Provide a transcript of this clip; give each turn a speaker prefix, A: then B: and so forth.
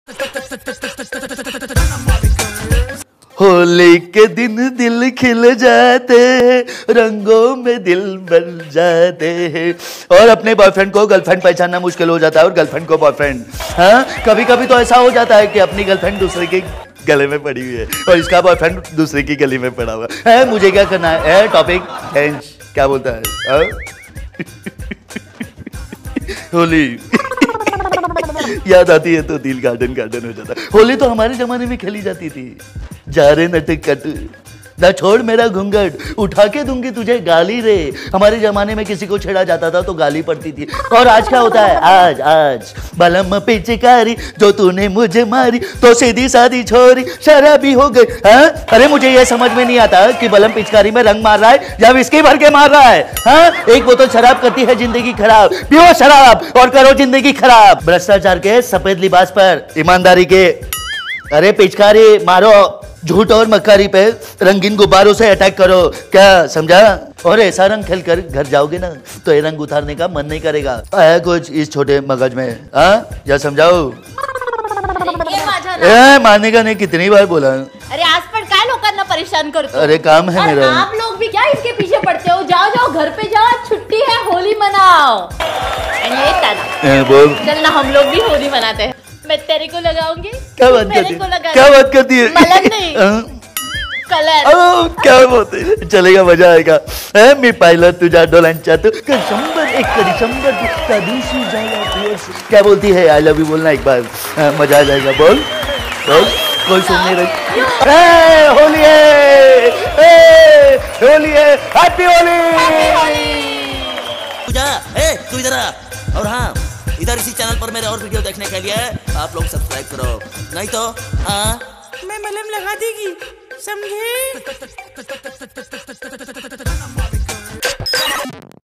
A: होली के दिन दिल खिल जाते हैं, रंगों में दिल बन जाते हैं। और अपने बॉयफ्रेंड को गर्लफ्रेंड पहचानना मुश्किल हो जाता है और गर्लफ्रेंड को बॉयफ्रेंड। हाँ, कभी कभी तो ऐसा हो जाता है कि अपनी गर्लफ्रेंड दूसरे के गले में पड़ी हुई है और इसका बॉयफ्रेंड दूसरे की गली में पड़ा हुआ है। मुझे क्या करना है? Topic change. क्या बोलता है? होली याद आती है तो दिल गार्डन गार्डन हो जाता है। होली तो हमारे जमाने में खेली जाती थी। जा रे नटखट ना छोड़ मेरा घूंघट, उठा के दूंगी तुझे गाली रे। हमारे जमाने में किसी को छेड़ा जाता था तो गाली पड़ती थी। और आज क्या होता है? आज बलम पिचकारी जो तूने मुझे मारी तो सीधी सादी छोरी शराबी हो गई। हाँ, अरे मुझे ये समझ में नहीं आता कि बलम पिचकारी में रंग मार रहा है या विस्की भर के मार रहा है। हाँ, एक बोतल शराब करती है जिंदगी खराब। पियो शराब और करो जिंदगी खराब। भ्रष्टाचार के सफेद लिबास पर ईमानदारी के अरे पिचकारी मारो, झूठ और मक्कारी पे रंगीन गुब्बारों से अटैक करो। क्या समझा? और ऐसा रंग खेल कर घर जाओगे ना तो ये रंग उतारने का मन नहीं करेगा। आया कुछ इस छोटे मगज में? हाँ, या समझाओ? मानने का नहीं, कितनी बार बोला।
B: अरे आज पण काय लोकांना परेशान करतो?
A: अरे काम है मेरा।
B: आप लोग भी क्या इसके पीछे पड़ते हो? जाओ जाओ घर पे जाओ, छुट्टी है, होली मनाओ।
A: बोल।
B: चल ना, हम लोग भी होली मनाते हैं। मैं तेरे को लगाऊंगी।
A: क्या बात करती है? क्या बात करती है?
B: मलंग नहीं, कलर।
A: क्या बोलते हैं? चलेगा, मजा आएगा। मी पाहिलं तुझ्या डोळ्यांच्या तू शंभर एक करी शंभर त्या दिवशी जायला। क्या बोलती है? आई लव यू बोलना एक बार, मजा आ जाएगा। बोल बोल, कोई सुन नहीं रही। होली है, होली है, हैप्पी होली।
C: तू इधर आ। और हाँ, इधर इसी चैनल पर मेरे और वीडियो देखने के लिए आप लोग सब्सक्राइब करो, नहीं तो हाँ मैं मलम लगा देगी, समझे?